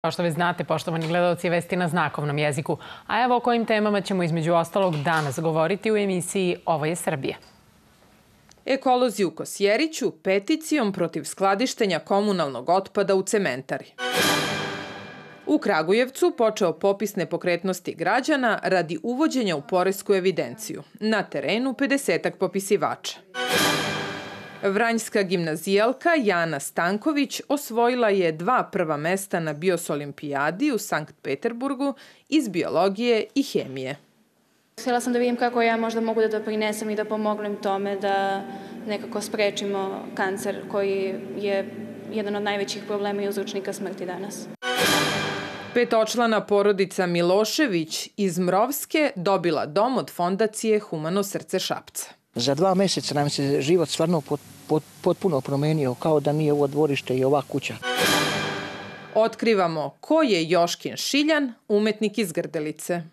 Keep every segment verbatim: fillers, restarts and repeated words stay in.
Kao što već znate, poštovani gledalci, vesti na znakovnom jeziku. A evo o kojim temama ćemo između ostalog danas govoriti u emisiji Ovo je Srbija. Ekolozi u Kosjeriću peticijom protiv skladištenja komunalnog otpada u cementari. U Kragujevcu počeo popis nepokretnosti građana radi uvođenja u poresku evidenciju. Na terenu pedesetak popisivača. Vranjska gimnazijalka Jana Stanković osvojila je dva prva mesta na Biosolimpijadi u Sankt Peterburgu iz biologije i hemije. Htjela sam da vidim kako ja možda mogu da doprinesem i da pomognem tome da nekako sprečimo kancer koji je jedan od najvećih problema i uzročnika smrti danas. Petočlana porodica Milošević iz Mrovske dobila dom od fondacije Humano srce Šapca. Za dva mjeseca nam se život stvarno pot, pot, potpuno promenio, kao da nije ovo dvorište i ova kuća. Otkrivamo ko je Joškin Šiljan, umetnik iz Grdelice.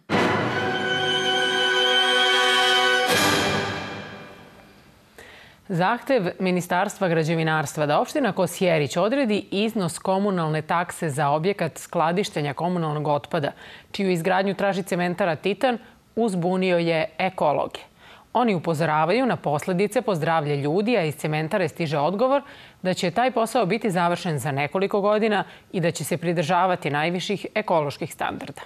Zahtev Ministarstva građevinarstva da opština Kosjerić odredi iznos komunalne takse za objekat skladištenja komunalnog otpada, čiju izgradnju traži cementara Titan, uzbunio je ekologe. Oni upozoravaju na posledice po zdravlje ljudi, a iz cementare stiže odgovor da će taj posao biti završen za nekoliko godina i da će se pridržavati najviših ekoloških standarda.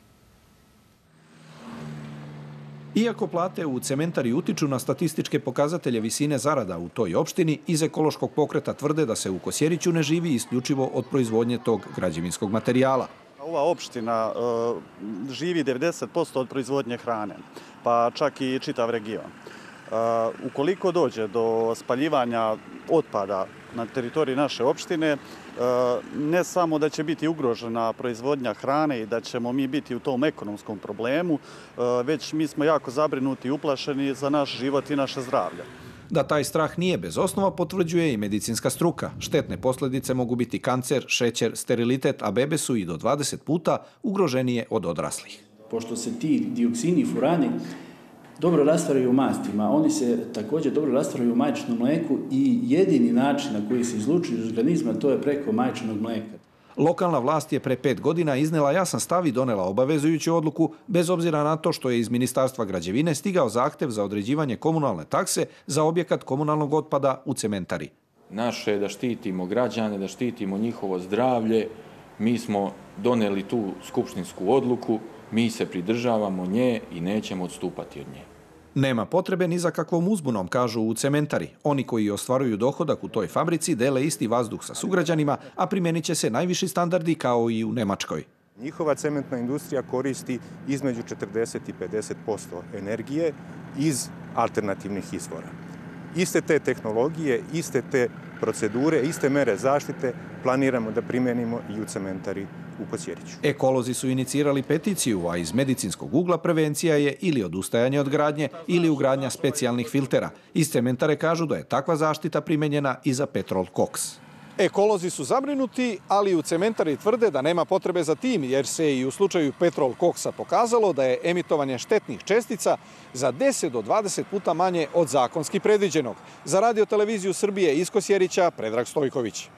Iako plate u cementari utiču na statističke pokazatelje visine zarada u toj opštini, iz ekološkog pokreta tvrde da se u Kosjeriću ne živi isključivo od proizvodnje tog građevinskog materijala. Ova opština uh, živi devedeset posto od proizvodnje hrane, pa čak i čitav region. Uh, ukoliko dođe do spaljivanja otpada na teritoriji naše opštine, uh, ne samo da će biti ugrožena proizvodnja hrane i da ćemo mi biti u tom ekonomskom problemu, uh, već mi smo jako zabrinuti i uplašeni za naš život i naše zdravlje. Da taj strah nije bez osnova potvrđuje i medicinska struka. Štetne posljedice mogu biti kancer, šećer, sterilitet, a bebe su i do dvadeset puta ugroženije od odraslih. Pošto se ti dioksini i furani dobro rastvaraju u mastima, oni se također dobro rastvaraju u majčinom mleku i jedini način na koji se izlučuju iz organizma to je preko majčinog mleka. Lokalna vlast je pre pet godina iznela jasan stav i donela obavezujuću odluku, bez obzira na to što je iz Ministarstva građevine stigao zahtev za određivanje komunalne takse za objekat komunalnog otpada u cementari. Naše je da štitimo građane, da štitimo njihovo zdravlje. Mi smo doneli tu skupštinsku odluku, mi se pridržavamo nje i nećemo odstupati od nje. Nema potrebe ni za kakvom uzbunom, kažu u cementari. Oni koji ostvaruju dohodak u toj fabrici dele isti vazduh sa sugrađanima, a primjenit će se najviši standardi kao i u Nemačkoj. Njihova cementna industrija koristi između četrdeset i pedeset posto energije iz alternativnih izvora. Iste te tehnologije, iste te procedure, iste mere zaštite planiramo da primenimo i u cementari u Kosjeriću. Ekolozi su inicirali peticiju, a iz medicinskog ugla prevencija je ili odustajanje od gradnje ili ugradnja specijalnih filtera. Iz cementare kažu da je takva zaštita primenjena i za petrol koks. Ekolozi su zabrinuti, ali u cementari tvrde da nema potrebe za tim, jer se i u slučaju petrol koksa pokazalo da je emitovanje štetnih čestica za deset do dvadeset puta manje od zakonski predviđenog. Za Radio-televiziju Srbije iz Kosjerića, Predrag Stojković.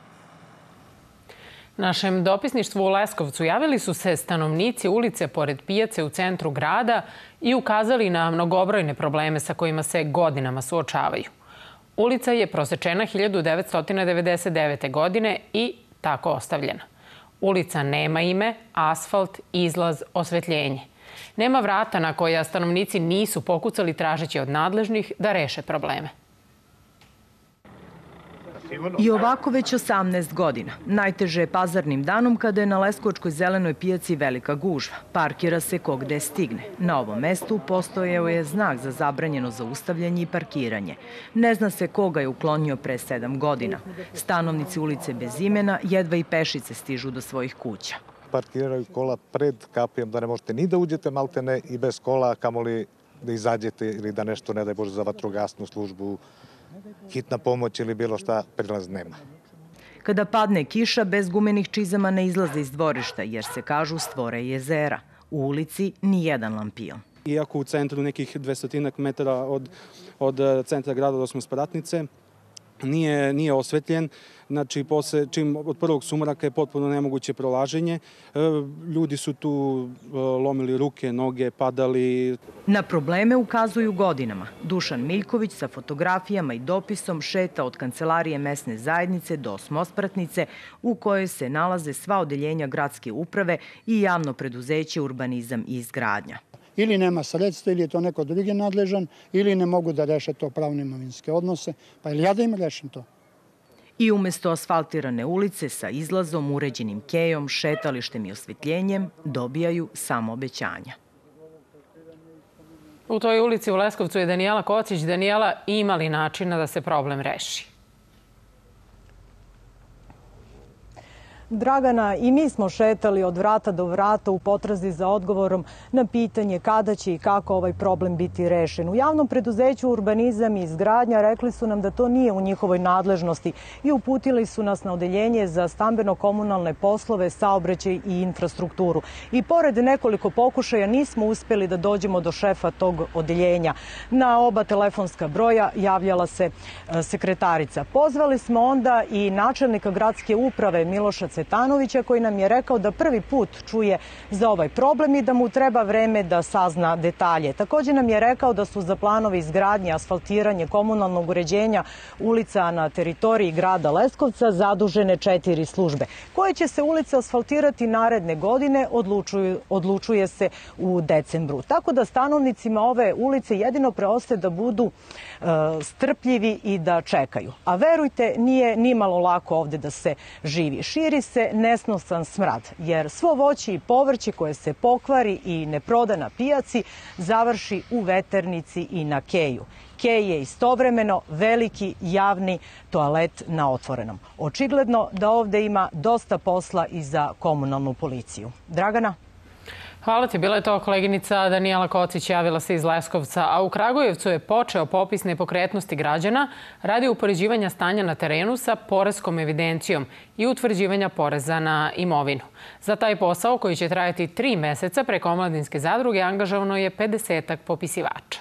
Našem dopisništvu u Leskovcu javili su se stanovnici ulice pored pijace u centru grada i ukazali na mnogobrojne probleme sa kojima se godinama suočavaju. Ulica je prosečena hiljadu devetsto devedeset devete. godine i tako ostavljena. Ulica nema ime, asfalt, izlaz, osvetljenje. Nema vrata na koja stanovnici nisu pokucali tražeći od nadležnih da reše probleme. I ovako već osamnaest godina. Najteže je pazarnim danom kada je na Leskovačkoj zelenoj pijaci velika gužva. Parkira se ko gde stigne. Na ovom mestu postojao je znak za zabranjeno zaustavljanje i parkiranje. Ne zna se koga je uklonio pre sedam godina. Stanovnici ulice bez imena jedva i pešice stižu do svojih kuća. Parkiraju kola pred kapijom da ne možete ni da uđete maltene i bez kola, kamoli da izađete ili da nešto, ne daj Bože, za vatrogasnu službu, hitna pomoć ili bilo šta, prilaz nema. Kada padne kiša, bez gumenih čizama ne izlaze iz dvorišta, jer se kažu stvore jezera. U ulici ni jedan lampion. Iako u centru nekih dvestotinak metara od, od centra grada do Osmospratnice, nije, nije osvetljen. Znači, posle, čim od prvog sumraka je potpuno nemoguće prolaženje. Ljudi su tu lomili ruke, noge, padali. Na probleme ukazuju godinama. Dušan Miljković sa fotografijama i dopisom šeta od kancelarije mesne zajednice do Smospratnice u kojoj se nalaze sva odeljenja gradske uprave i javno preduzeće Urbanizam i izgradnja. Ili nema sredstva, ili je to neko drugi nadležan, ili ne mogu da reše to pravne imovinske odnose. Pa ili ja da im rešim to? I umesto asfaltirane ulice sa izlazom, uređenim kejom, šetalištem i osvetljenjem, dobijaju samo obećanja. U toj ulici u Leskovcu je Danijela Kocić. Danijela, ima li načina da se problem reši? Dragana, i mi smo šetali od vrata do vrata u potrazi za odgovorom na pitanje kada će i kako ovaj problem biti rešen. U javnom preduzeću Urbanizam i izgradnja rekli su nam da to nije u njihovoj nadležnosti i uputili su nas na odeljenje za stambeno-komunalne poslove, saobraćaj i infrastrukturu. I pored nekoliko pokušaja nismo uspeli da dođemo do šefa tog odeljenja. Na oba telefonska broja javljala se sekretarica. Pozvali smo onda i načelnika gradske uprave Miloša Cvetanovića, koji nam je rekao da prvi put čuje za ovaj problem i da mu treba vreme da sazna detalje. Također nam je rekao da su za planove izgradnje, asfaltiranje, komunalnog uređenja ulica na teritoriji grada Leskovca zadužene četiri službe. Koje će se ulice asfaltirati naredne godine odlučuju, odlučuje se u decembru. Tako da stanovnicima ove ulice jedino preostaje da budu e, strpljivi i da čekaju. A verujte, nije ni malo lako ovde da se živi. Širi se nesnosan smrad, jer svo voće i povrće koje se pokvari i ne proda na pijaci završi u veternici i na keju. Kej je istovremeno veliki javni toalet na otvorenom. Očigledno da ovde ima dosta posla i za komunalnu policiju. Dragana? Hvala ti. Bila je to koleginica Danijela Kocić, javila se iz Leskovca. A u Kragujevcu je počeo popis nepokretnosti građana radi upoređivanja stanja na terenu sa poreskom evidencijom i utvrđivanja poreza na imovinu. Za taj posao, koji će trajati tri meseca, preko omladinske zadruge angažovano je pedesetak popisivača.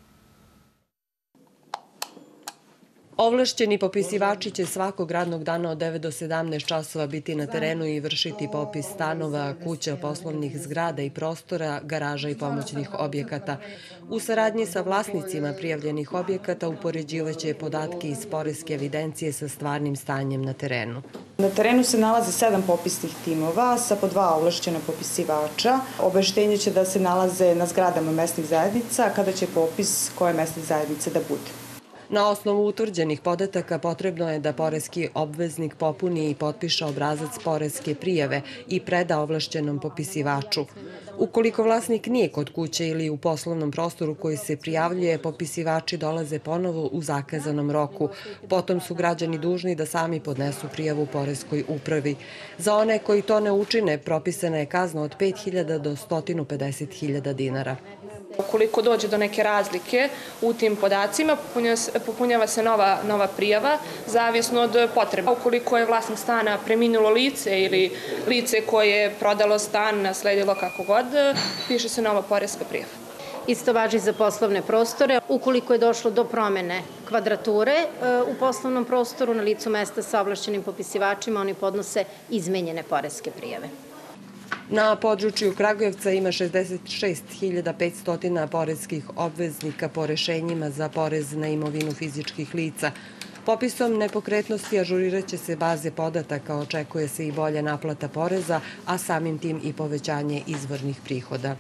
Ovlašćeni popisivači će svakog radnog dana od devet do sedamnaest časova biti na terenu i vršiti popis stanova, kuća, poslovnih zgrada i prostora, garaža i pomoćnih objekata. U saradnji sa vlasnicima prijavljenih objekata upoređivaće podatke iz poreske evidencije sa stvarnim stanjem na terenu. Na terenu se nalaze sedam popisnih timova sa po dva ovlašćena popisivača. Obaveštenje će da se nalaze na zgradama mesnih zajednica, kada će popis koje mesne zajednice da bude. Na osnovu utvrđenih podataka potrebno je da poreski obveznik popuni i potpiše obrazac poreske prijave i preda ovlašćenom popisivaču. Ukoliko vlasnik nije kod kuće ili u poslovnom prostoru koji se prijavljuje, popisivači dolaze ponovo u zakazanom roku. Potom su građani dužni da sami podnesu prijavu poreskoj upravi. Za one koji to ne učine, propisana je kazna od pet hiljada do sto pedeset hiljada dinara. Ukoliko dođe do neke razlike u tim podacima, popunjava se nova, nova prijava, zavisno od potreba. Ukoliko je vlasnik stana preminulo lice ili lice koje je prodalo stan, nasledilo kako god, piše se nova poreska prijava. Isto važi za poslovne prostore. Ukoliko je došlo do promene kvadrature u poslovnom prostoru na licu mesta sa ovlašćenim popisivačima, oni podnose izmenjene poreske prijave. Na području Kragujevca ima šezdeset šest hiljada petsto poreskih obveznika po rešenjima za porez na imovinu fizičkih lica. Popisom nepokretnosti ažurirat će se baze podataka, očekuje se i bolja naplata poreza, a samim tim i povećanje izvornih prihoda.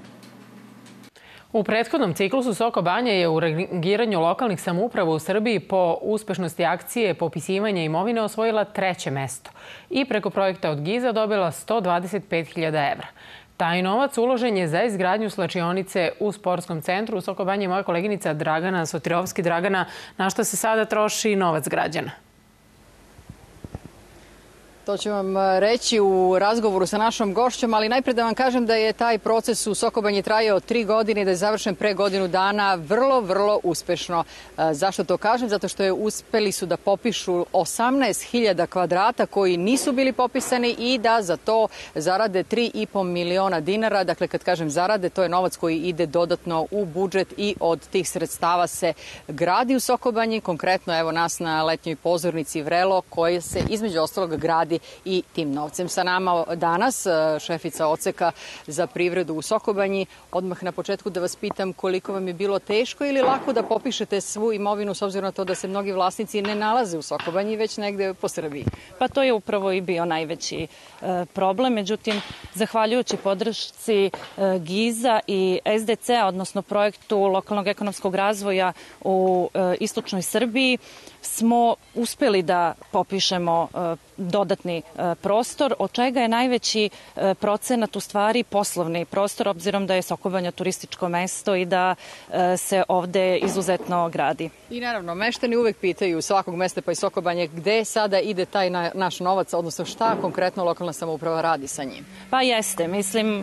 U prethodnom ciklusu Soko Banja je u rangiranju lokalnih samouprava u Srbiji po uspešnosti akcije popisivanja imovine osvojila treće mesto i preko projekta od Giza dobila sto dvadeset pet hiljada evra. Taj novac uložen je za izgradnju slačionice u sportskom centru u Soko Banji. Moja koleginica Dragana Sotirovski. Dragana, na što se sada troši novac građana? To ću vam reći u razgovoru sa našom gošćom, ali najpred da vam kažem da je taj proces u Sokobanji trajao tri godine i da je završen pre godinu dana vrlo, vrlo uspešno. Zašto to kažem? Zato što je uspeli su da popišu osamnaest hiljada kvadrata koji nisu bili popisani i da za to zarade tri i po miliona dinara. Dakle, kad kažem zarade, to je novac koji ide dodatno u budžet i od tih sredstava se gradi u Sokobanji. Konkretno, evo nas na letnjoj pozornici Vrelo, koja se između ostalog gradi i tim novcem. Sa nama danas šefica odseka za privredu u Sokobanji. Odmah na početku da vas pitam koliko vam je bilo teško ili lako da popišete svu imovinu s obzirom na to da se mnogi vlasnici ne nalaze u Sokobanji, već negde po Srbiji. Pa to je upravo i bio najveći problem. Međutim, zahvaljujući podršci GIZ-a i S D C-a, odnosno projektu lokalnog ekonomskog razvoja u istočnoj Srbiji, smo uspeli da popišemo dodatni prostor, od čega je najveći procenat u stvari poslovni prostor, obzirom da je Sokobanja turističko mesto i da se ovde izuzetno gradi. I naravno, meštani uvek pitaju svakog mesta pa i Sokobanje gde sada ide taj naš novac, odnosno šta konkretno lokalna samouprava radi sa njim? Pa jeste, mislim,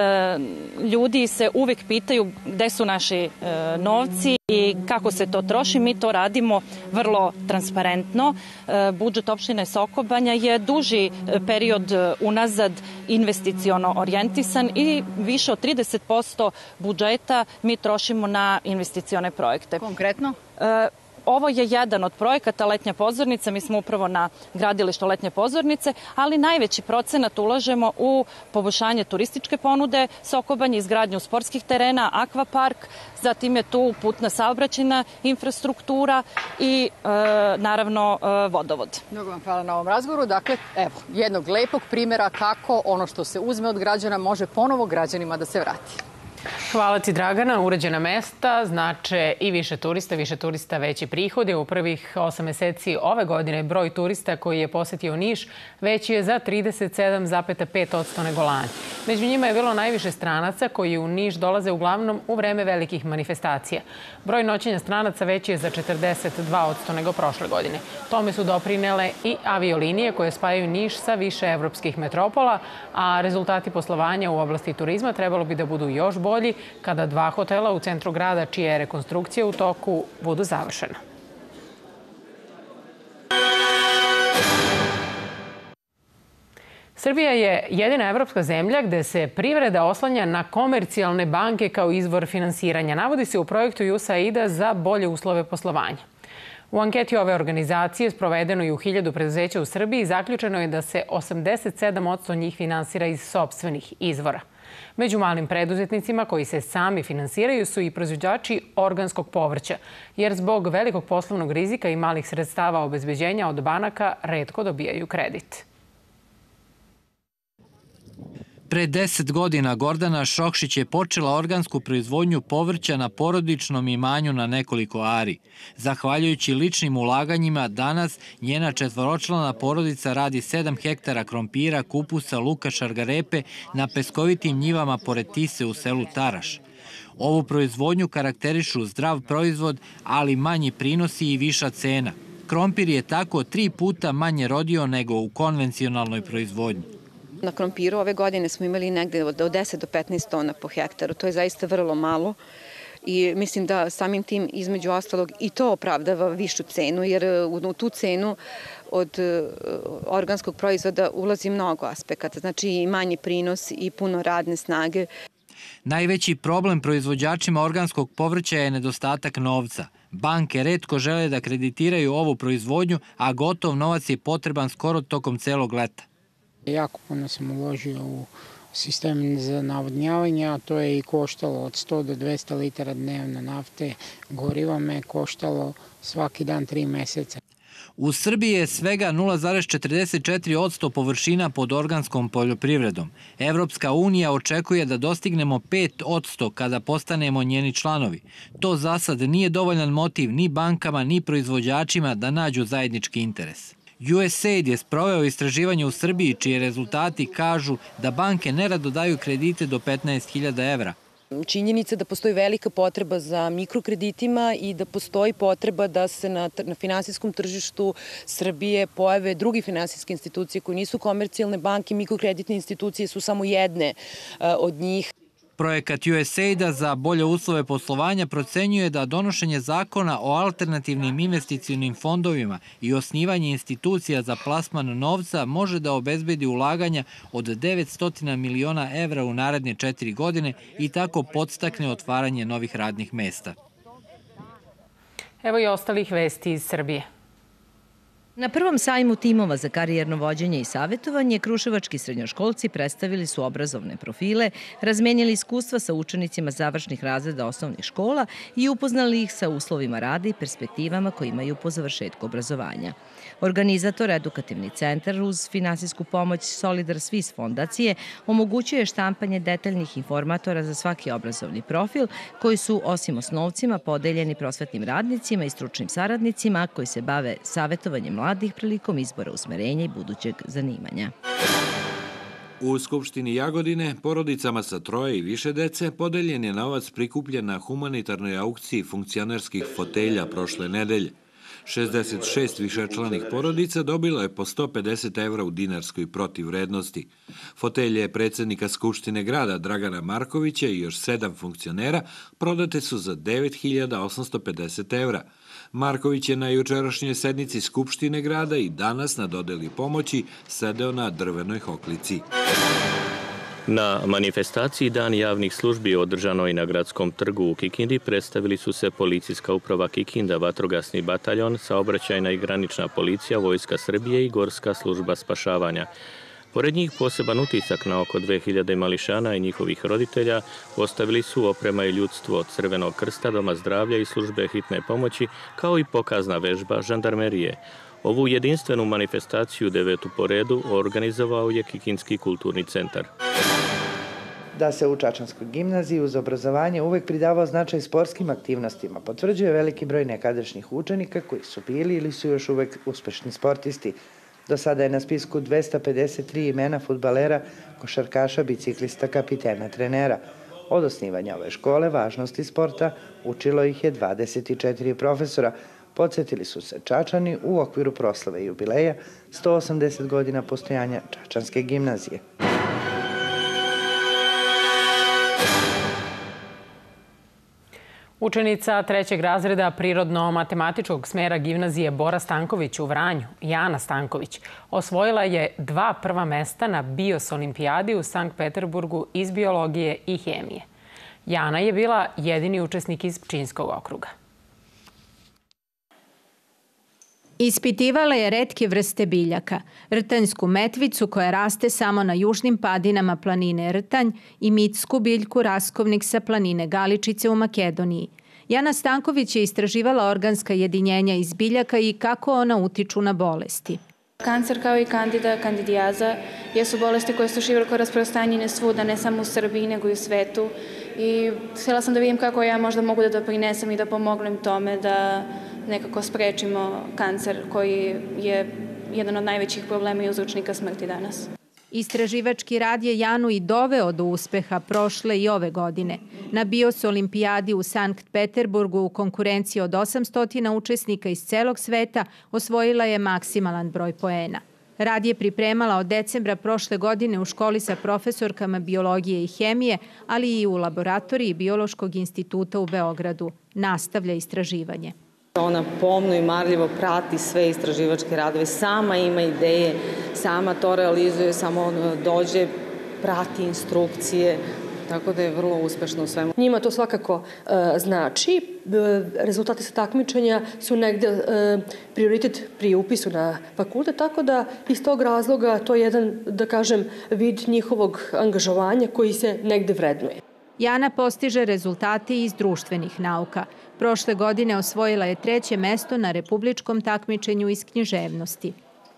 ljudi se uvek pitaju gde su naši novci i kako se to troši. Mi to radimo vrlo transparentno. Budžet opštine Sokobanja je duži period unazad investiciono orijentisan i više od trideset posto budžeta mi trošimo na investicione projekte. Konkretno? Ovo je jedan od projekata Letnja pozornica, mi smo upravo na gradilištu Letnje pozornice, ali najveći procenat ulažemo u poboljšanje turističke ponude Sokobanje, izgradnju sportskih terena, akvapark, zatim je tu putna saobraćajna infrastruktura i e, naravno e, vodovod. Mnogo vam hvala na ovom razgovoru. Dakle, evo, jednog lepog primjera kako ono što se uzme od građana može ponovo građanima da se vrati. Hvala ti, Dragana. Uređena mesta znače i više turista, više turista veći prihodi. U prvih osam meseci ove godine broj turista koji je posetio Niš veći je za trideset sedam zarez pet posto nego lani. Među njima je bilo najviše stranaca koji u Niš dolaze uglavnom u vreme velikih manifestacija. Broj noćenja stranaca veći je za četrdeset dva posto nego prošle godine. Tome su doprinele i aviolinije koje spajaju Niš sa više evropskih metropola, a rezultati poslovanja u oblasti turizma trebalo bi da budu još bolji bolji kada dva hotela u centru grada, čija je rekonstrukcija u toku, budu završena. Srbija je jedina evropska zemlja gde se privreda oslanja na komercijalne banke kao izvor finansiranja. Navodi se u projektu U S A I D-a za bolje uslove poslovanja. U anketi ove organizacije, sprovedeno i u hiljadu preduzeća u Srbiji, zaključeno je da se osamdeset sedam posto njih finansira iz sopstvenih izvora. Među malim preduzetnicima koji se sami finansiraju su i proizvođači organskog povrća, jer zbog velikog poslovnog rizika i malih sredstava obezbeđenja od banaka retko dobijaju kredit. Pre deset godina Gordana Šokšić je počela organsku proizvodnju povrća na porodičnom imanju na nekoliko ari. Zahvaljujući ličnim ulaganjima, danas njena četvoročlana porodica radi sedam hektara krompira, kupusa, luka, šargarepe na peskovitim njivama pored Tise u selu Taraš. Ovu proizvodnju karakterišu zdrav proizvod, ali manji prinosi i viša cena. Krompir je tako tri puta manje rodio nego u konvencionalnoj proizvodnji. Na krompiru ove godine smo imali negde od deset do petnaest tona po hektaru. To je zaista vrlo malo i mislim da samim tim između ostalog i to opravdava višu cenu, jer u tu cenu od organskog proizvoda ulazi mnogo aspekata. Znači i manji prinos i puno radne snage. Najveći problem proizvođačima organskog povrća je nedostatak novca. Banke retko žele da kreditiraju ovu proizvodnju, a gotov novac je potreban skoro tokom celog leta. Jako puno sam uložio u sistem za navodnjavanje, a to je i koštalo od sto do dvesta litara dnevno nafte. Goriva me koštalo svaki dan tri meseca. U Srbiji je svega nula zarez četrdeset četiri posto površina pod organskom poljoprivredom. Evropska unija očekuje da dostignemo pet posto kada postanemo njeni članovi. To za sad nije dovoljan motiv ni bankama ni proizvođačima da nađu zajednički interes. U S A I D je sproveo istraživanje u Srbiji čije rezultati kažu da banke nerado daju kredite do petnaest hiljada evra. Činjenica da postoji velika potreba za mikrokreditima i da postoji potreba da se na, na finansijskom tržištu Srbije pojave drugi finansijske institucije koje nisu komercijalne banke, mikrokreditne institucije su samo jedne uh, od njih. Projekat U S A I D-a za bolje uslove poslovanja procenjuje da donošenje zakona o alternativnim investicionim fondovima i osnivanje institucija za plasman novca može da obezbedi ulaganja od devetsto miliona evra u naredne četiri godine i tako podstakne otvaranje novih radnih mesta. Evo i ostalih vesti iz Srbije. Na prvom sajmu timova za karijerno vođenje i savjetovanje kruševački srednjoškolci predstavili su obrazovne profile, razmenjali iskustva sa učenicima završnih razreda osnovnih škola i upoznali ih sa uslovima rada i perspektivama koje imaju po završetku obrazovanja. Organizator Edukativni centar uz finansijsku pomoć Solidar Swiss fondacije omogućuje štampanje detaljnih informatora za svaki obrazovni profil koji su osim osnovcima podeljeni prosvetnim radnicima i stručnim saradnicima koji se bave savjetovanjem mladih prilikom izbora usmerenja i budućeg zanimanja. U Skupštini Jagodine porodicama sa troje i više dece podeljen je novac prikupljen na humanitarnoj aukciji funkcionerskih fotelja prošle nedelje. šezdeset šest višečlanih porodica dobilo je po sto pedeset evra u dinarskoj protivvrednosti. Fotelje predsjednika Skupštine grada Dragana Markovića i još sedam funkcionera prodate su za devet hiljada osamsto pedeset evra. Marković je na jučerašnjoj sednici Skupštine grada i danas na dodeli pomoći sedeo na drvenoj hoklici. Na manifestaciji Dan javnih službi održanoj na Gradskom trgu u Kikindi predstavili su se Policijska uprava Kikinda, Vatrogasni bataljon, Saobraćajna i granična policija, Vojska Srbije i Gorska služba spašavanja. Pored njih poseban utisak na oko dve hiljade mališana i njihovih roditelja ostavili su oprema i ljudstvo od Crvenog krsta, Doma zdravlja i službe hitne pomoći, kao i pokazna vežba žandarmerije. Ovu jedinstvenu manifestaciju, devetu po redu, organizovao je Kikinski kulturni centar. Da se u Čačanskoj gimnaziji uz obrazovanje uvek pridavao značaj sportskim aktivnostima, potvrđuje veliki broj nekadašnjih učenika koji su bili ili su još uvek uspešni sportisti. Do sada je na spisku dvesta pedeset tri imena fudbalera, košarkaša, biciklista, kapitena, trenera. Od osnivanja ove škole važnosti sporta učilo ih je dvadeset četiri profesora. Podsjetili su se Čačani u okviru proslave jubileja sto osamdeset godina postojanja Čačanske gimnazije. Učenica trećeg razreda prirodno-matematičkog smera gimnazije Bora Stanković u Vranju, Jana Stanković, osvojila je dva prva mesta na Bios olimpijadi u Sankt Peterburgu iz biologije i hemije. Jana je bila jedini učesnik iz Pčinjskog okruga. Ispitivala je retke vrste biljaka, rtanjsku metvicu koja raste samo na južnim padinama planine Rtanj i mitsku biljku raskovnik sa planine Galičice u Makedoniji. Jana Stanković je istraživala organska jedinjenja iz biljaka i kako ona utiču na bolesti. Kancer kao i kandida, kandidijaza jesu bolesti koje su široko rasprostranjene svuda, ne samo u Srbiji nego i u svetu. I htjela sam da vidim kako ja možda mogu da doprinesem i da pomognem tome da nekako sprečimo kancer koji je jedan od najvećih problema i uzročnika smrti danas. Istraživački rad je Janu i doveo do uspeha prošle i ove godine. Na Bios olimpijadi u Sankt Peterburgu u konkurenciji od osamsto učesnika iz celog sveta osvojila je maksimalan broj poena. Rad je pripremala od decembra prošle godine u školi sa profesorkama biologije i hemije, ali i u laboratoriji Biološkog instituta u Beogradu. Nastavlja istraživanje. Ona pomno i marljivo prati sve istraživačke radove, sama ima ideje, sama to realizuje, samo dođe, prati instrukcije, tako da je vrlo uspešna u svemu. Njima to svakako znači. Rezultati sa takmičenja su negde prioritet pri upisu na fakultet, tako da iz tog razloga to je jedan, da kažem, vid njihovog angažovanja koji se negde vrednuje. Jana postiže rezultate iz društvenih nauka. Prošle godine osvojila je treće mesto na republičkom takmičenju iz književnosti.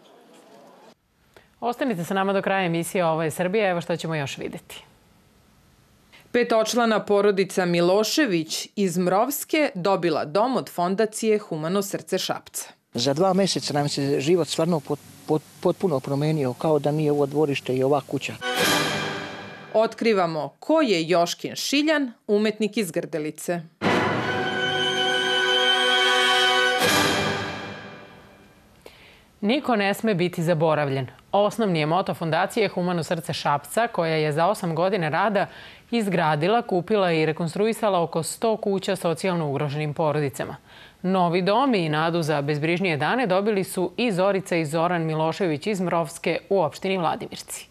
Ostanite sa nama do kraja emisije Ovo je Srbija. Evo što ćemo još vidjeti. Petočlana porodica Milošević iz Mrovske dobila dom od fondacije Humano srce Šapca. Za dva mjeseca nam se život stvarno pot, pot, potpuno promenio, kao da nije ovo dvorište i ova kuća. Otkrivamo ko je Joškin Šiljan, umetnik iz Grdelice. Niko ne sme biti zaboravljen. Osnovni je moto Fondacije Humano srce Šapca, koja je za osam godina rada izgradila, kupila i rekonstruisala oko sto kuća socijalno ugroženim porodicama. Novi dom i nadu za bezbrižnije dane dobili su i Zorica i Zoran Milošević iz Mrovske u opštini Vladimirci.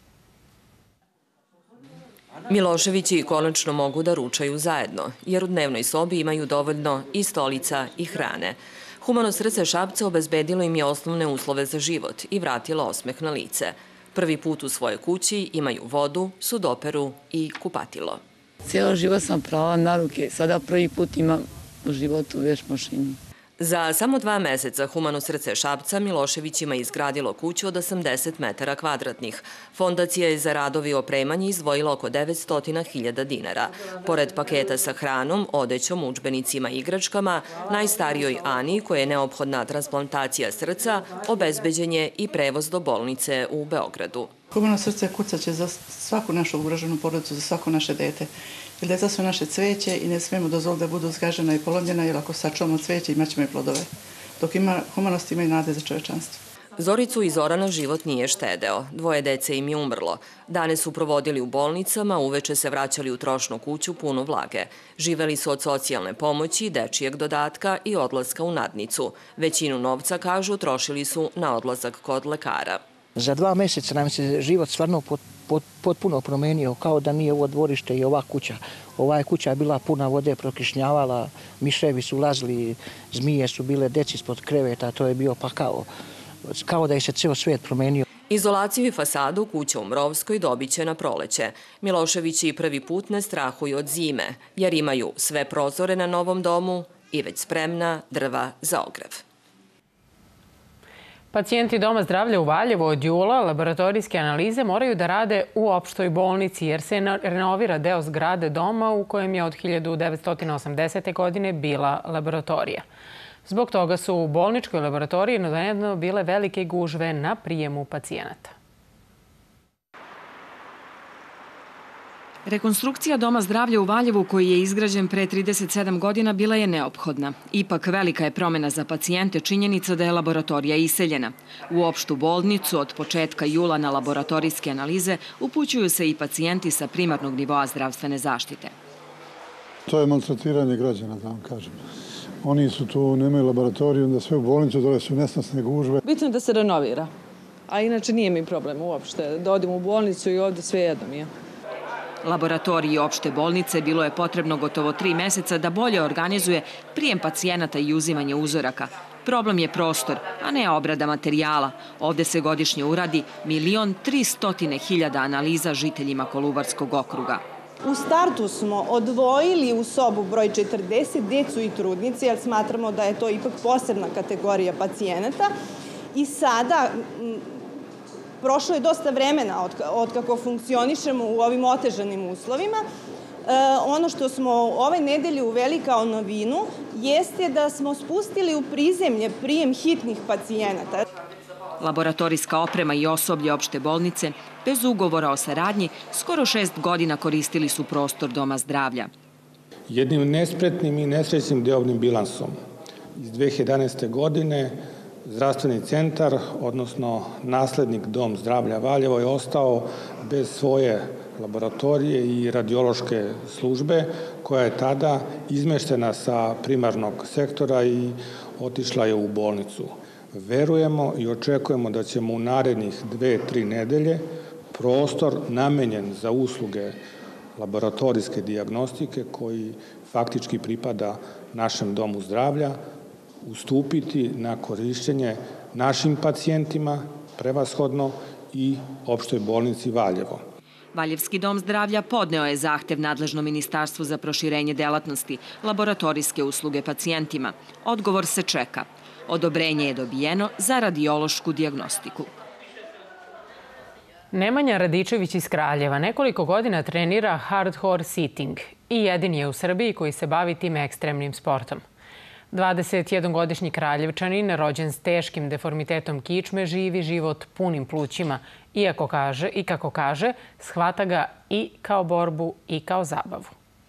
Miloševići konačno mogu da ručaju zajedno, jer u dnevnoj sobi imaju dovoljno i stolica i hrane. Humano srce Šapca obezbedilo im je osnovne uslove za život i vratilo osmeh na lice. Prvi put u svojoj kući imaju vodu, sudoperu i kupatilo. Cijelo život sam prala na ruke, sada prvi put imam u životu veš mašinu. Za samo dva meseca Humano srce Šapca Miloševićima izgradilo kuću od osamdeset metara kvadratnih. Fondacija je za radovi i opremanje izdvojila oko devetsto hiljada dinara. Pored paketa sa hranom, odećom, udžbenicima i igračkama, najstarijoj Ani, koja je neophodna transplantacija srca, obezbeđen je i prevoz do bolnice u Beogradu. Humano srce kucaće za svaku našu ugroženu porodicu, za svako naše dete. Jer deca su naše cveće i ne smijemo dozvoliti da budu zgažena i polomljena, jer ako sačuvamo cveće imat ćemo i plodove. Dok ima humanost, ima i nade za čovečanstvo. Zoricu i Zorana život nije štedeo. Dvoje dece im je umrlo. Dane su provodili u bolnicama, uveče se vraćali u trošnu kuću punu vlage. Živeli su od socijalne pomoći, dečijeg dodatka i odlaska u nadnicu. Većinu novca, kažu, trošili su na odlazak kod lekara. Za dva mjeseca nam se život stvarno pot, pot, potpuno promenio, kao da nije ovo dvorište i ova kuća. Ova kuća je bila puna vode, prokišnjavala, miševi su ulazili, zmije su bile, deci ispod kreveta, to je bio pa kao, kao da je se ceo svijet promenio. Izolaciju i fasadu kuća u Mrovskoj dobit će na proleće. Miloševići i prvi put ne strahuju od zime, jer imaju sve prozore na novom domu i već spremna drva za ogrev. Pacijenti Doma zdravlja u Valjevu od jula laboratorijske analize moraju da rade u opštoj bolnici jer se renovira deo zgrade doma u kojem je od hiljadu devetsto osamdesete. godine bila laboratorija. Zbog toga su u bolničkoj laboratoriji nejedno bile velike gužve na prijemu pacijenata. Rekonstrukcija Doma zdravlja u Valjevu, koji je izgrađen pre trideset sedam godina, bila je neophodna. Ipak velika je promjena za pacijente činjenica da je laboratorija iseljena. U opštu bolnicu od početka jula na laboratorijske analize upućuju se i pacijenti sa primarnog nivoa zdravstvene zaštite. To je maltretiranje građana, da vam kažem. Oni su tu, nemaju laboratoriju, onda sve u bolnicu, dole su nesnosne gužve. Bitno je da se renovira, a inače nije mi problem uopšte. Da odim u bolnicu i ovdje sve jedno mi je. Laboratoriji opšte bolnice bilo je potrebno gotovo tri meseca da bolje organizuje prijem pacijenata i uzimanje uzoraka. Problem je prostor, a ne obrada materijala. Ovde se godišnje uradi milion tristotine hiljada analiza žiteljima Kolubarskog okruga. U startu smo odvojili u sobu broj četrdeset decu i trudnice, jer smatramo da je to ipak posebna kategorija pacijenata. I sada prošlo je dosta vremena od kako funkcionišemo u ovim otežanim uslovima. Ono što smo ove nedelje uveli kao novinu jeste da smo spustili u prizemlje prijem hitnih pacijenata. Laboratorijska oprema i osoblje opšte bolnice bez ugovora o saradnji skoro šest godina koristili su prostor Doma zdravlja. Jednim nespretnim i nesrećnim deobnim bilansom iz dve hiljade jedanaeste. godine zdravstveni centar, odnosno naslednik Dom zdravlja Valjevo, je ostao bez svoje laboratorije i radiološke službe, koja je tada izmeštena sa primarnog sektora i otišla je u bolnicu. Verujemo i očekujemo da ćemo u narednih dve, tri nedelje prostor namenjen za usluge laboratorijske dijagnostike, koji faktički pripada našem Domu zdravlja, ustupiti na korišćenje našim pacijentima, prevashodno i opštoj bolnici Valjevo. Valjevski dom zdravlja podneo je zahtev nadležnom ministarstvu za proširenje delatnosti laboratorijske usluge pacijentima. Odgovor se čeka. Odobrenje je dobijeno za radiološku dijagnostiku. Nemanja Radičević iz Kraljeva nekoliko godina trenira hardcore sitting i jedini je u Srbiji koji se bavi tim ekstremnim sportom. dvadesetjednogodišnji Kraljevčanin, rođen s teškim deformitetom kičme, živi život punim plućima. Iako kaže, i kako kaže, shvata ga i kao borbu i kao zabavu.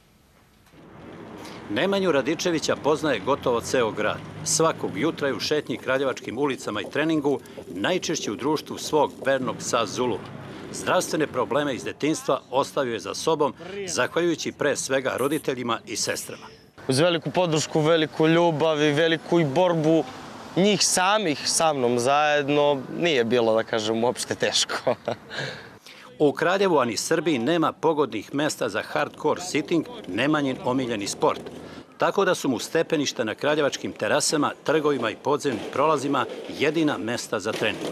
Nemanju Radičevića poznaje gotovo ceo grad. Svakog jutra je u šetnji kraljevačkim ulicama i treningu, najčešće u društvu svog vernog psa Zulu. Zdravstvene probleme iz detinjstva ostavio je za sobom, zahvaljujući pre svega roditeljima i sestrama. Uz veliku podršku, veliku ljubav i veliku i borbu njih samih sa mnom zajedno nije bilo, da kažem, uopšte teško. U Kraljevu, ani Srbiji, nema pogodnih mesta za hardcore sitting, Nemanjin omiljeni sport. Tako da su mu stepeništa na kraljevačkim terasama, trgovima i podzemnim prolazima jedina mesta za trening.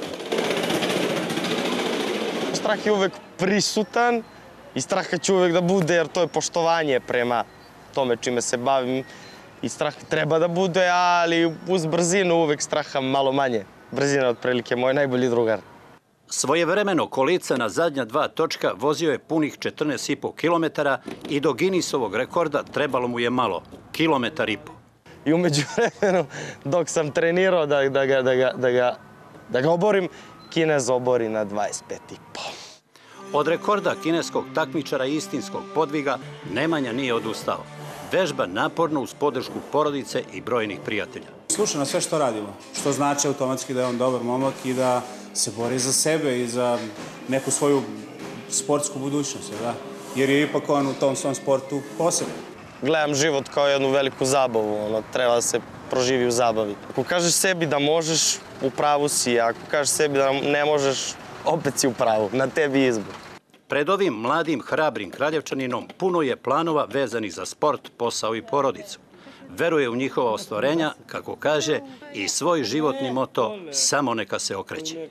Strah je uvek prisutan i straha će uvek da bude, jer to je poštovanje prema tome čime se bavim. I strah treba da bude, ali uz brzinu uvek straha malo manje. Brzina je otprilike moj najbolji drugar. Svojevremeno kolica na zadnja dva točka vozio je punih četrnaest i po kilometara i do Guinnessovog rekorda trebalo mu je malo, kilometar i po. I umeđu vremenu, dok sam trenirao da, da, ga, da, ga, da, ga, da ga oborim, Kinez obori na dvadeset pet i po. Od rekorda kineskog takmičara i istinskog podviga Nemanja nije odustao. Vežba naporno uz podršku porodice i brojnih prijatelja. Sluša na sve što radimo, što znači automatski da je on dobar momak i da se bori za sebe i za neku svoju sportsku budućnost, da? Jer je ipak on u tom svom sportu posebno. Gledam život kao jednu veliku zabavu, ono, treba da se proživi u zabavi. Ako kažeš sebi da možeš, u pravu si, ako kažeš sebi da ne možeš, opet si u pravu, na tebi izbor. Pred ovim mladim, hrabrim Kraljevčaninom puno je planova vezanih za sport, posao i porodicu. Veruje u njihova ostvarenja, kako kaže, i svoj životni moto samo neka se okreće.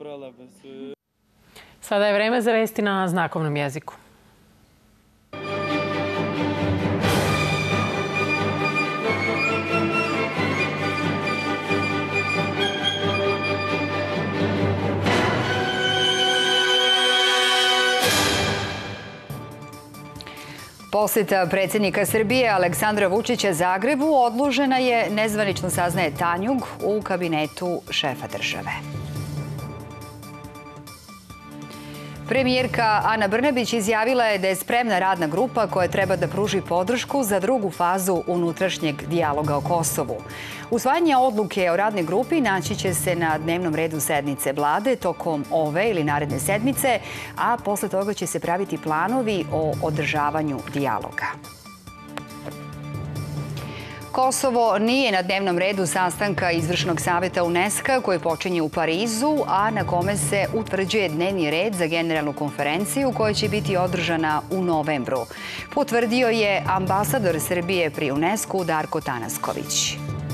Sada je vreme za vesti na znakovnom jeziku. Poseta predsjednika Srbije Aleksandra Vučića Zagrebu odložena je, nezvanično saznaje Tanjug, u kabinetu šefa države. Premijerka Ana Brnabić izjavila je da je spremna radna grupa koja treba da pruži podršku za drugu fazu unutrašnjeg dijaloga o Kosovu. Usvajanje odluke o radnoj grupi naći će se na dnevnom redu sednice vlade tokom ove ili naredne sedmice, a posle toga će se praviti planovi o održavanju dijaloga. Kosovo nije na dnevnom redu sastanka Izvršnog saveta UNESCO koji počinje u Parizu, a na kome se utvrđuje dnevni red za generalnu konferenciju koja će biti održana u novembru. Potvrdio je ambasador Srbije pri UNESCO Darko Tanasković.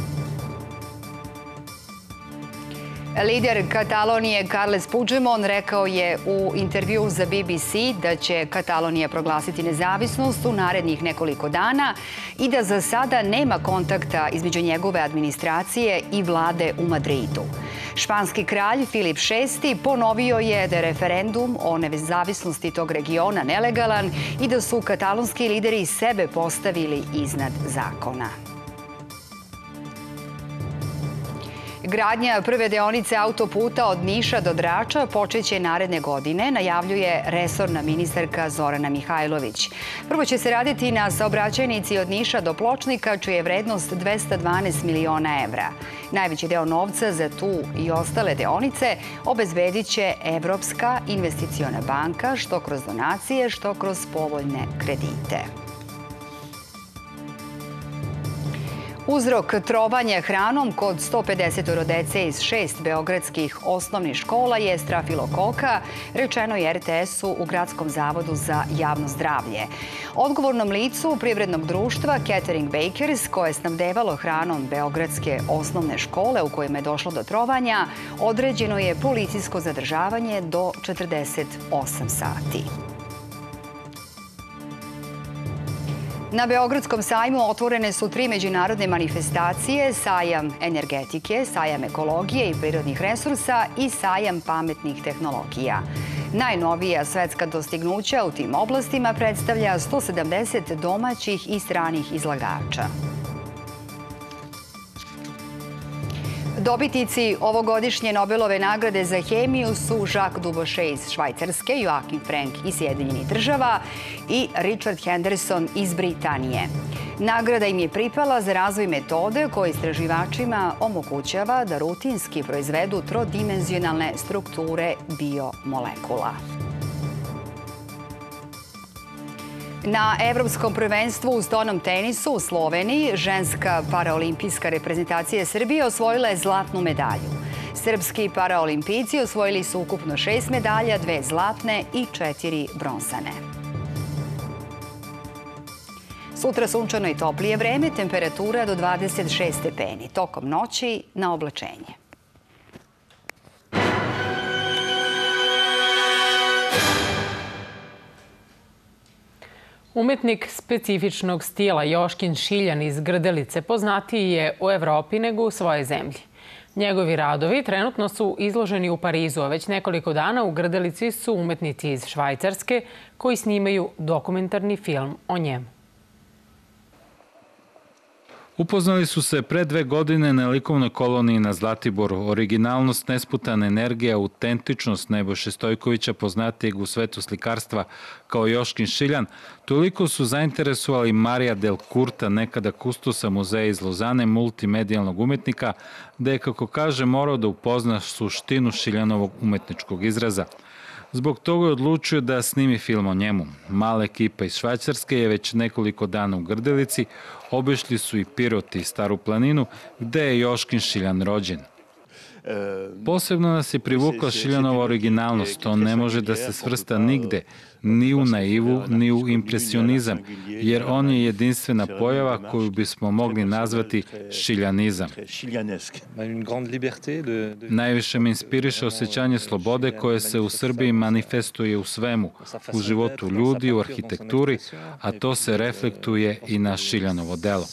Lider Katalonije Carles Puigdemont rekao je u intervju za B B C da će Katalonija proglasiti nezavisnost u narednih nekoliko dana i da za sada nema kontakta između njegove administracije i vlade u Madridu. Španski kralj Filip šesti ponovio je da je referendum o nezavisnosti tog regiona nelegalan i da su katalonski lideri sebe postavili iznad zakona. Gradnja prve deonice autoputa od Niša do Drača počeće naredne godine, najavljuje resorna ministarka Zorana Mihajlović. Prvo će se raditi na saobraćajnici od Niša do Pločnika, čija je vrednost dvesta dvanaest miliona evra. Najveći deo novca za tu i ostale deonice obezbedit će Evropska investiciona banka, što kroz donacije, što kroz povoljne kredite. Uzrok trovanja hranom kod sto pedeset dece iz šest beogradskih osnovnih škola je strafilokoka, rečeno je R T S-u u Gradskom zavodu za javno zdravlje. Odgovornom licu privrednog društva Catering Bakers, koje je snabdevalo hranom beogradske osnovne škole u kojima je došlo do trovanja, određeno je policijsko zadržavanje do četrdeset osam sati. Na Beogradskom sajmu otvorene su tri međunarodne manifestacije, sajam energetike, sajam ekologije i prirodnih resursa i sajam pametnih tehnologija. Najnovija svetska dostignuća u tim oblastima predstavlja sto sedamdeset domaćih i stranih izlagača. Dobitnici ovogodišnje Nobelove nagrade za hemiju su Jacques Dubochet iz Švajcarske, Joachim Frank iz Sjedinjenih država i Richard Henderson iz Britanije. Nagrada im je pripala za razvoj metode koja istraživačima omogućava da rutinski proizvedu trodimenzionalne strukture biomolekula. Na Evropskom prvenstvu u stonom tenisu u Sloveniji ženska paraolimpijska reprezentacija Srbije osvojila je zlatnu medalju. Srpski paraolimpijci osvojili su ukupno šest medalja, dve zlatne i četiri bronzane. Sutra sunčano i toplije vreme, temperatura do dvadeset šest stepeni. Tokom noći na oblačenje. Umetnik specifičnog stila Joškin Šiljan iz Grdelice poznatiji je u Evropi nego u svojoj zemlji. Njegovi radovi trenutno su izloženi u Parizu, a već nekoliko dana u Grdelici su umetnici iz Švajcarske koji snimaju dokumentarni film o njemu. Upoznali su se pre dve godine na likovnoj koloniji na Zlatiboru. Originalnost, nesputana energija, autentičnost Nebojše Stojkovića, poznatijeg u svetu slikarstva kao Joškin Šiljan, toliko su zainteresovali Marija Del Curta, nekada kustosa muzeja iz Lozane, multimedijalnog umetnika, da je, kako kaže, morao da upozna suštinu Šiljanovog umetničkog izraza. Zbog toga je odlučio da snimi film o njemu. Mala ekipa iz Švajcarske je već nekoliko dana u Grdelici, obišli su i Pirot i Staru planinu, gde je Joškin Šiljan rođen. Posebno nas je privukla Šiljanova originalnost. On ne može da se svrsta nigde, ni u naivu, ni u impresionizam, jer on je jedinstvena pojava koju bismo mogli nazvati šiljanizam. Najviše me inspiriše osjećanje slobode koje se u Srbiji manifestuje u svemu, u životu ljudi, u arhitekturi, a to se reflektuje i na Šiljanovo delo.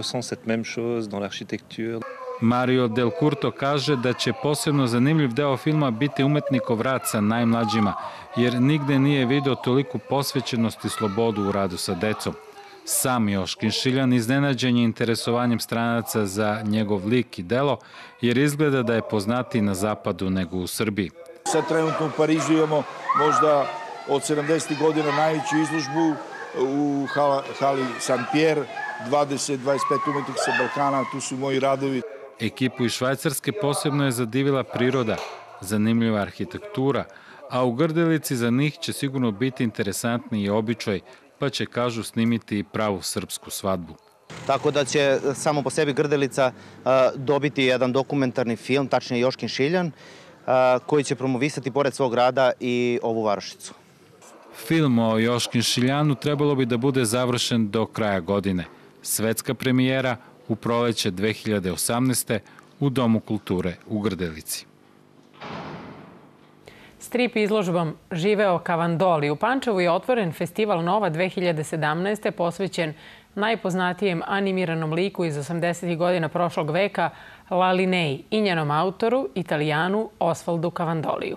Mario Del Curto kaže da će posebno zanimljiv deo filma biti umetnikov rad sa najmlađima, jer nigde nije video toliku posvećenost i slobodu u radu sa decom. Sam Joškin Šiljan iznenađen je interesovanjem stranaca za njegov lik i delo, jer izgleda da je poznatiji na zapadu nego u Srbiji. Sad trenutno u Parizu imamo možda od sedamdesetih godina najveću izložbu u hali Saint-Pierre, dvadeset do dvadeset pet umetnika sa Balkana, tu su moji radovi. Ekipu iz Švajcarske posebno je zadivila priroda, zanimljiva arhitektura, a u Grdelici za njih će sigurno biti interesantni i običaj, pa će, kažu, snimiti i pravu srpsku svadbu. Tako da će samo po sebi Grdelica dobiti jedan dokumentarni film, tačnije Joškin Šiljan, koji će promovisati pored svog rada i ovu varošicu. Film o Joškin Šiljanu trebalo bi da bude završen do kraja godine. Svetska premijera u proleće dve hiljade osamnaeste. u Domu kulture u Grdelici. Strip izložbom Živeo Kavandoli u Pančevu je otvoren festival Nova dve hiljade sedamnaeste. posvećen najpoznatijem animiranom liku iz osamdesetih godina prošlog veka La Linei i njenom autoru, Italijanu Osvaldu Kavandoliju.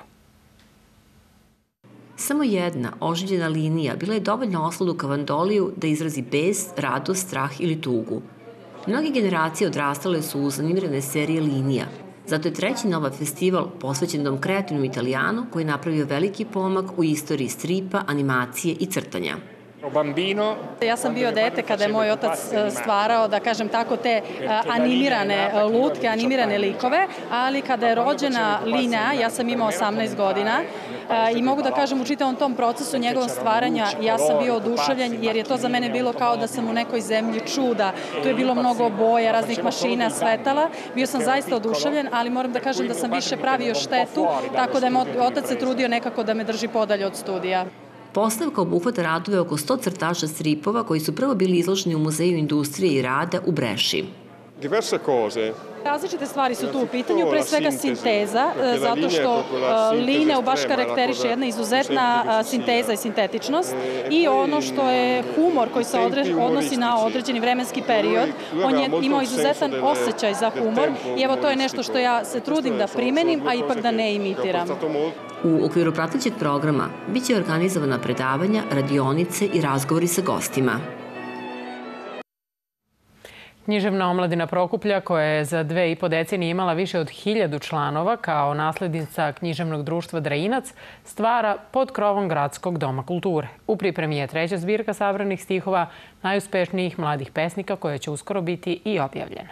Samo jedna oživljena linija bila je dovoljna Osvaldu Kavandoliju da izrazi bes, radost, strah ili tugu. Mnoge generacije odrastale su uz animirane serije linija. Zato je treći Nova festival posvećen tom kreativnom Italijanu koji je napravio veliki pomak u istoriji stripa, animacije i crtanja. Ja sam bio dete kada je moj otac stvarao, da kažem tako, te animirane lutke, animirane likove, ali kada je rođena Lina, ja sam imao osamnaest godina i mogu da kažem u čitavom tom procesu njegovog stvaranja ja sam bio oduševljen jer je to za mene bilo kao da sam u nekoj zemlji čuda. Tu je bilo mnogo boja, raznih mašina, svetala. Bio sam zaista oduševljen, ali moram da kažem da sam više pravio štetu, tako da je moj otac se trudio nekako da me drži podalje od studija. Postavka obuhvata radove oko sto crtača stripova koji su prvo bili izloženi u Muzeju industrije i rada u Breši. Različite stvari su tu u pitanju, pre svega sinteza, zato što Lineu baš karakteriše jedna izuzetna sinteza i sintetičnost i ono što je humor koji se odnosi na određeni vremenski period. On je imao izuzetan osjećaj za humor i evo to je nešto što ja se trudim da primenim, a ipak da ne imitiram. U okviru pratećeg programa biće organizovana predavanja, radionice i razgovori sa gostima. Književna omladina Prokuplja, koja je za dve i po decenije imala više od hiljadu članova kao naslednica književnog društva Drainac, stvara pod krovom Gradskog doma kulture. U pripremi je treća zbirka sabranih stihova najuspešnijih mladih pesnika koja će uskoro biti i objavljena.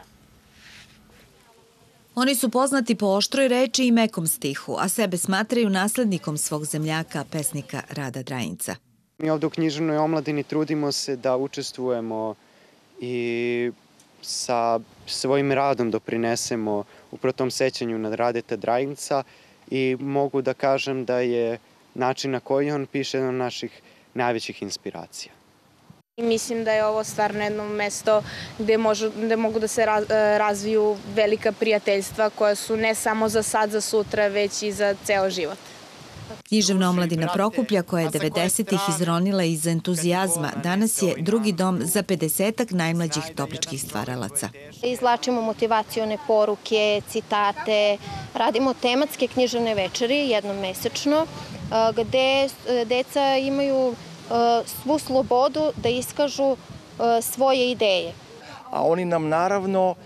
Oni su poznati po oštroj reči i mekom stihu, a sebe smatraju naslednikom svog zemljaka, pesnika Rada Drainca. Mi ovdje u književnoj omladini trudimo se da učestvujemo i sa svojim radom doprinesemo upravo tom sećanju na Radeta Drainca i mogu da kažem da je način na koji on piše jedan od naših najvećih inspiracija. Mislim da je ovo stvarno jedno mesto gde, možu, gde mogu da se razviju velika prijateljstva koja su ne samo za sad, za sutra, već i za ceo život. Književna omladina Prokuplja, koja je devedesetih izronila iz entuzijazma, danas je drugi dom za pedesetak najmlađih topličkih stvaralaca. Izvlačimo motivacione poruke, citate, radimo tematske književne večeri jednom mesečno, gde deca imaju svu slobodu da iskažu svoje ideje. A oni nam naravno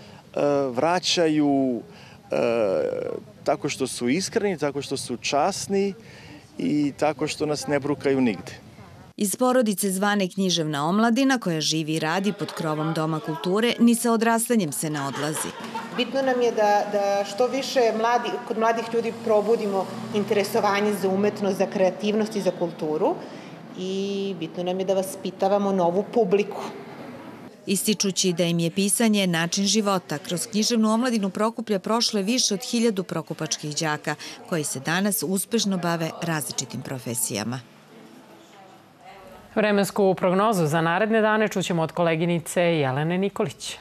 vraćaju tako što su iskreni, tako što su časni i tako što nas ne brukaju nigde. Iz porodice zvane Književna omladina, koja živi i radi pod krovom Doma kulture, ni sa odrastanjem se ne odlazi. Bitno nam je da, da što više mladi, kod mladih ljudi probudimo interesovanje za umetnost, za kreativnost i za kulturu i bitno nam je da vaspitavamo novu publiku. Ističući da im je pisanje način života, kroz Književnu omladinu Prokuplja prošlo je više od hiljadu prokupačkih đaka koji se danas uspešno bave različitim profesijama. Vremensku prognozu za naredne dane čućemo od koleginice Jelene Nikolić.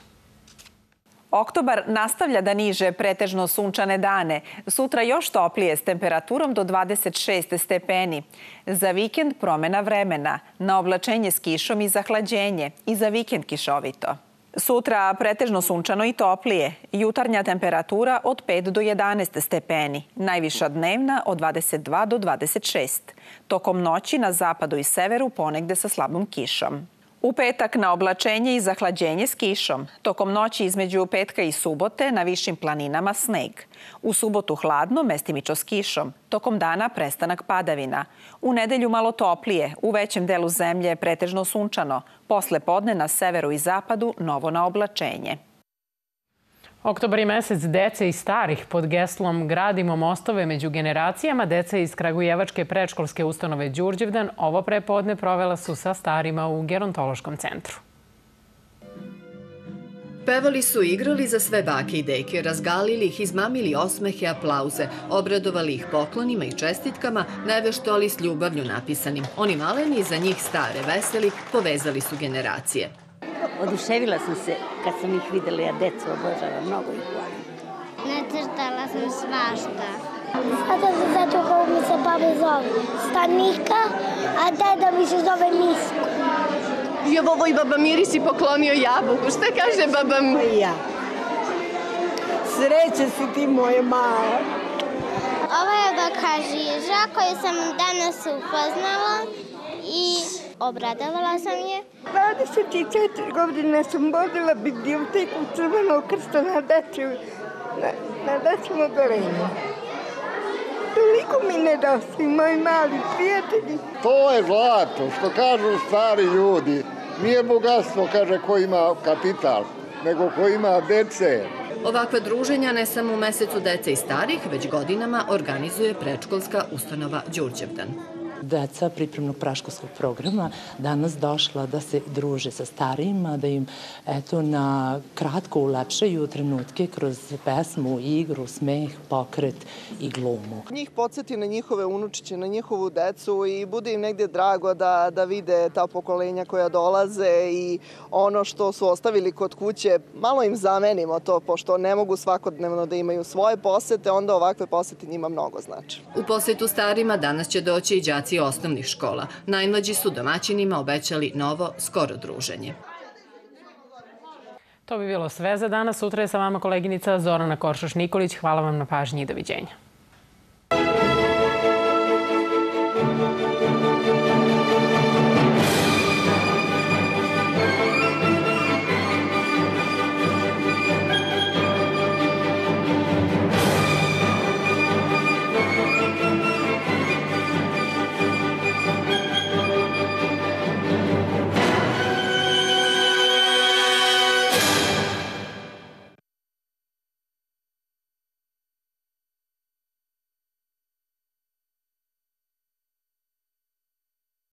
Oktobar nastavlja da niže pretežno sunčane dane. Sutra još toplije s temperaturom do dvadeset šest stepeni. Za vikend promena vremena, na oblačenje s kišom i zahlađenje i za vikend kišovito. Sutra pretežno sunčano i toplije. Jutarnja temperatura od pet do jedanaest stepeni. Najviša dnevna od dvadeset dva do dvadeset šest. Tokom noći na zapadu i severu ponegde sa slabom kišom. U petak na oblačenje i zahlađenje s kišom. Tokom noći između petka i subote na višim planinama sneg. U subotu hladno, mestimično s kišom. Tokom dana prestanak padavina. U nedelju malo toplije, u većem delu zemlje pretežno sunčano. Posle podne na severu i zapadu novo na oblačenje. Oktobar je mesec dece i starih. Pod geslom Gradimo mostove među generacijama, deca iz Kragujevačke predškolske ustanove Đurđevdan ovo prepodne provela su sa starima u gerontološkom centru. Pevali su i igrali za sve bake i deke, razgalili ih, izmamili osmehe, aplauze, obradovali ih poklonima i čestitkama, nevešto ali s ljubavlju napisanim. Oni maleni, za njih stare, veseli, povezali su generacije. Oduševila sam se kad sam ih videla, ja decu obožavam, mnogo ih volim. Nacrtala sam svašta. Sada se zato kako mi se babe zove Stanika, a deda mi se zove Misko. I ovo i baba Miri si poklonio jabuku. Šta kaže baba Miri? Ja. Sreće si ti moje mala. Ovo je baka Žiža koju sam danas upoznala i obradovala sam je. dvadeset četiri godine sam vodila biblioteku Crvenog krsta na dečjem odorenju. Toliko mi nedostaju, moji mali prijatelji. To je zlato, što kažu stari ljudi. Nije bogatstvo, kaže, ko ima kapital, nego ko ima dece. Ovakva druženja ne samo u mesecu dece i starih, već godinama organizuje predškolska ustanova Đurđevdan. Deca pripremnog praškolskog programa danas došla da se druže sa starijima, da im eto na kratko ulepšaju trenutke kroz pesmu, igru, smeh, pokret i glumu. Njih podsjeti na njihove unučiće, na njihovu decu i bude im negdje drago da, da vide ta pokolenja koja dolaze i ono što su ostavili kod kuće, malo im zamenimo to, pošto ne mogu svakodnevno da imaju svoje posete, onda ovakve posete njima mnogo znači. U posetu starima danas će doći i đaci osnovnih škola. Najmlađi su domaćinima obećali novo, skoro druženje. To bi bilo sve za danas. Sutra je sa vama koleginica Zorana Koršoš-Nikolić. Hvala vam na pažnji i doviđenja.